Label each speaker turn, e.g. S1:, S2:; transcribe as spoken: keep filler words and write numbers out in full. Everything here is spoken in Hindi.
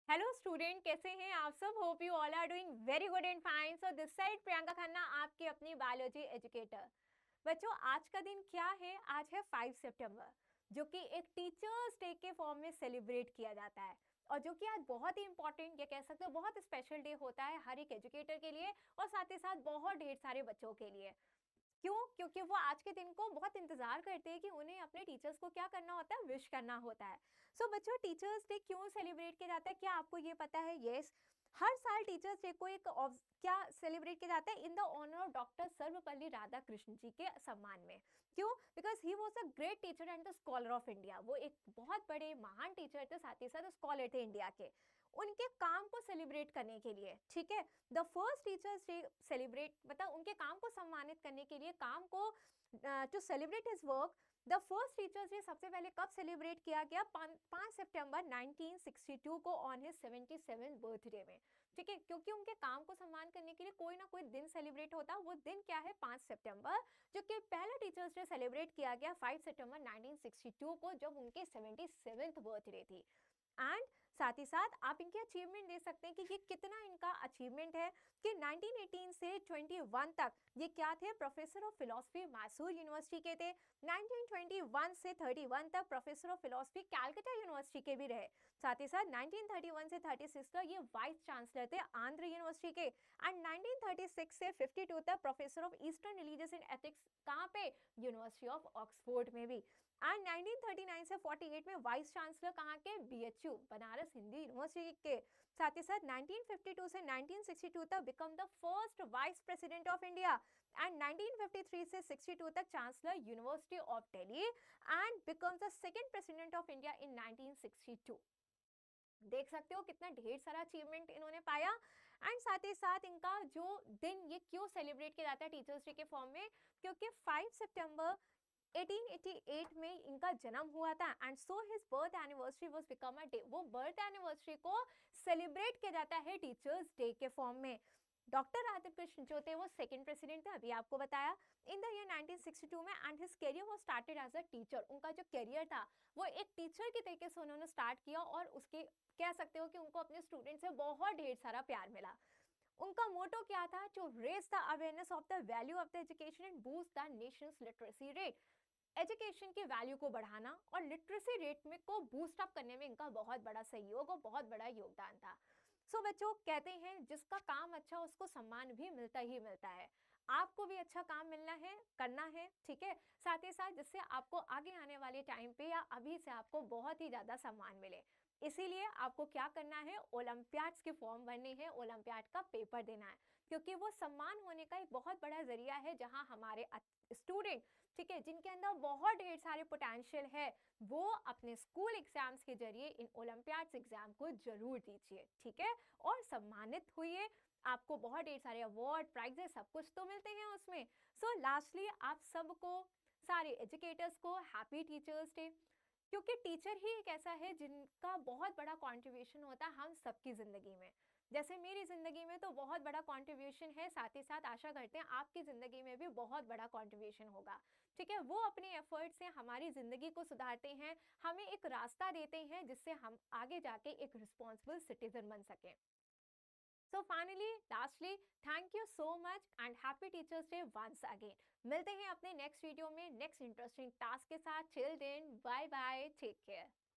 S1: हेलो स्टूडेंट, कैसे हैं आप सब? Hope you all are doing very good and fine. So this side Priyanka Khanna, आपकी अपनी बायोलॉजी एजुकेटर। बच्चों, आज का दिन क्या है? आज है फाइव सितंबर, जो कि एक टीचर्स डे के फॉर्म में सेलिब्रेट किया जाता है, और जो कि आज बहुत ही इंपॉर्टेंट, ये कह सकते हो बहुत स्पेशल डे होता है हर एक एजुकेटर के लिए, और साथ ही साथ बहुत ढेर सारे बच्चों के लिए। क्यों? क्योंकि वो आज के दिन को बहुत इंतजार करते हैं कि उन्हें अपने टीचर्स को क्या करना होता है, विश करना होता है। सो so, बच्चों, टीचर्स डे क्यों सेलिब्रेट किया जाता है, क्या आपको ये पता है? यस, हर साल टीचर्स डे को एक ऑफ- क्या सेलिब्रेट किया जाता है? In the honour of doctor Sarvepalli Radhakrishna ji के सम्मान में। क्यों? Because he was a great teacher and the scholar of India. वो एक बहुत बड़े महान टीचर थे, साथ ही साथ स्कॉलर थे इंडिया के। उनके काम को सेलिब्रेट करने के लिए, ठीक है, the first teachers day celebrate, मतलब उनके काम को सम्मानित करने के लिए, काम को to celebrate his work, the first teachers day सबसे पहले कब सेलिब्रेट किया गया? पाँच सितंबर नाइनटीन सिक्सटी टू को, on his seventy seventh birthday में। ठीक है, क्योंकि उनके काम को सम्मान करने के लिए कोई ना कोई दिन सेलिब्रेट होता। वो दिन क्या है? पाँच सितंबर, जो कि पहला टीचर्स डे सेलिब्रेट किया गया फाइव सितंबर नाइनटीन सिक्सटी टू को, जब उनके सेवेंटी सेवेंथ बर्थडे थी। एंड साथ ही साथ आप इनके अचीवमेंट दे सकते हैं कि ये कितना इनका अचीवमेंट है, कि नाइनटीन एटीन से इक्कीस तक ये क्या थे? Professor of philosophy Mysore university के थे। नाइनटीन ट्वेंटी वन से इकतीस तक professor of philosophy Calcutta university के भी रहे। साथ ही साथ नाइनटीन थर्टी वन से छत्तीस तक ये वाइस चांसलर थे आंध्र यूनिवर्सिटी के। एंड नाइनटीन थर्टी सिक्स से बावन तक professor of eastern religious and ethics, कहाँ पे? यूनिवर्सिटी ऑफ ऑक्सफोर्ड में भी। एंड नाइनटीन थर्टी नाइन से अड़तालीस में वाइस चांसलर कहाँ के? बीएचयू, बनारस हिंदी यूनिवर्सिटी के। साथ ही साथ नाइनटीन फिफ्टी टू से नाइनटीन सिक्सटी टू तक become the first vice president of India. And nineteen fifty three से सिक्सटी टू तक chancellor university of Delhi, and become the second president of India in nineteen sixty two. देख सकते हो कितना ढेर सारा अचीवमेंट इन्होंने पाया। एंड साथ ही साथ इनका जो दिन, ये क्यों सेलिब्रेट किया जाता है टीचर्स डे के फॉर्म में? क्योंकि फाइव सितंबर एटीन एटी एट में इनका जन्म हुआ था, and so his birth anniversary was become a day. वो बर्थ एनिवर्सरी को सेलिब्रेट किया जाता है टीचर्स डे के फॉर्म में। डॉक्टर राधाकृष्ण जो थे वो सेकंड प्रेसिडेंट थे, अभी आपको बताया, in the year nineteen sixty two में। And his career was started as a teacher. उनका जो करियर था वो एक टीचर के तरीके से उन्होंने स्टार्ट किया, और उसके कह सकते हो कि उनको अपने स्टूडेंट से बहुत ढेर सारा प्यार मिला। उनका मोटो क्या था? To raise the awareness of the value of the education and boost the nation's literacy rate. Education की वैल्यू को बढ़ाना और लिटरेसी रेट में को बूस्ट अप करने में इनका बहुत बड़ा सहयोग और बहुत बड़ा योगदान था। सो so, बच्चों, कहते हैं जिसका काम अच्छा उसको सम्मान भी मिलता ही मिलता है। आपको भी अच्छा काम मिलना है, करना है, ठीक है, साथ ही साथ जिससे आपको आगे आने वाले टाइम पे या अभी से आपको बहुत ही ज्यादा सम्मान मिले। इसीलिए आपको क्या करना है? ओलंपियाड्स के फॉर्म भरने हैं, ओलंपियाड का पेपर देना है, क्योंकि वो सम्मान होने का एक बहुत बड़ा जरिया है, जहां हमारे स्टूडेंट, ठीक है, जिनके अंदर बहुत ढेर सारे पोटेंशियल है, वो अपने स्कूल एग्जाम्स के जरिए इन ओलंपियाड्स एग्जाम को जरूर दीजिए, ठीक है, और सम्मानित हुई। आपको बहुत ढेर सारे अवार्ड, प्राइजेस, सब कुछ तो मिलते हैं उसमें। सो so, लास्टली आप सबको, सारे एजुकेटर्स को हैप्पी टीचर्स डे। क्योंकि टीचर ही एक ऐसा है जिनका बहुत बड़ा कंट्रीब्यूशन होता है हम सबकी जिंदगी में। जैसे मेरी जिंदगी में तो बहुत बड़ा कंट्रीब्यूशन है, साथ ही साथ आशा करते हैं आपकी जिंदगी में भी बहुत बड़ा कंट्रीब्यूशन होगा। ठीक है, वो अपने एफर्ट से हमारी जिंदगी को सुधारते हैं, हमें एक रास्ता देते हैं जिससे हम आगे जाके एक रिस्पॉन्सिबल सिटीजन बन सकें। So finally, lastly, thank you so much and happy teachers day once again. मिलते हैं अपने नेक्स्ट वीडियो में नेक्स्ट इंटरेस्टिंग टास्क के साथ। Chill then, bye bye, take care.